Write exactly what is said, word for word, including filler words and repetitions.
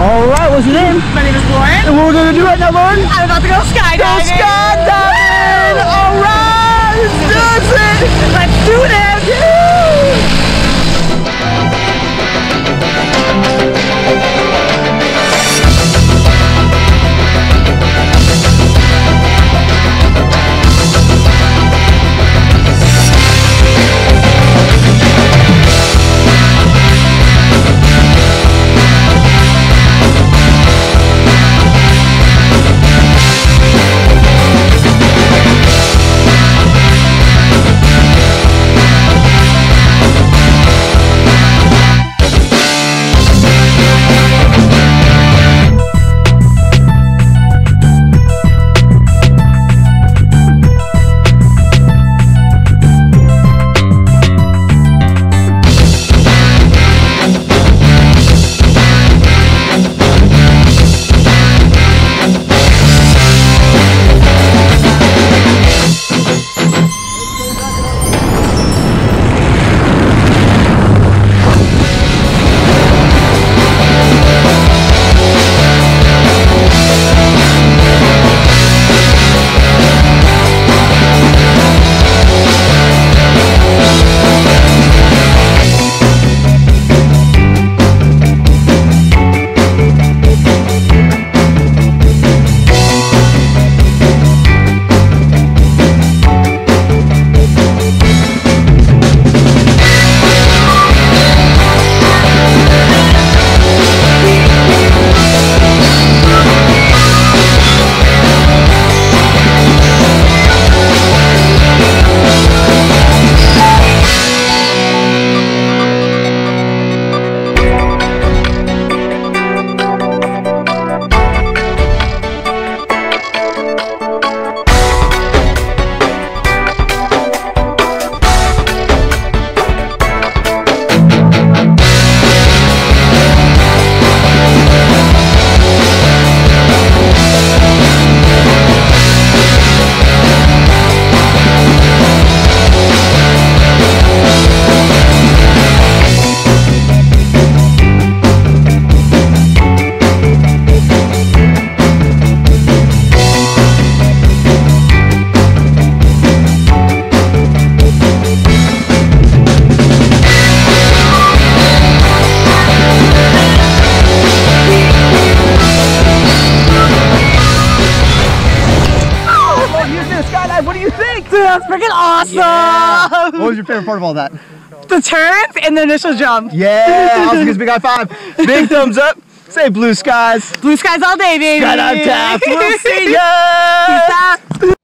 Alright, what's your name? My name is Lauren. And what we're gonna do right now, Lauren? I'm about to go skydiving. Go skydiving! Alright! Let's do it! Let's do this! What do you think? Dude, that's freaking awesome! Yeah. What was your favorite part of all that? The turns and the initial jump. Yeah, awesome, gives big high five. Big thumbs up. Say blue skies. Blue skies all day, baby. Skydive Taft. We'll see ya. Peace out.